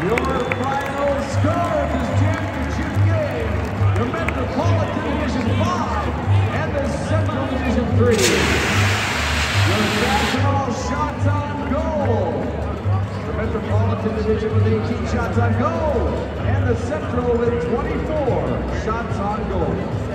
Your final score of this championship game, the Metropolitan Division 5 and the Central Division 3. Your national shots on goal. The Metropolitan Division with 18 shots on goal, and the Central with 24 shots on goal.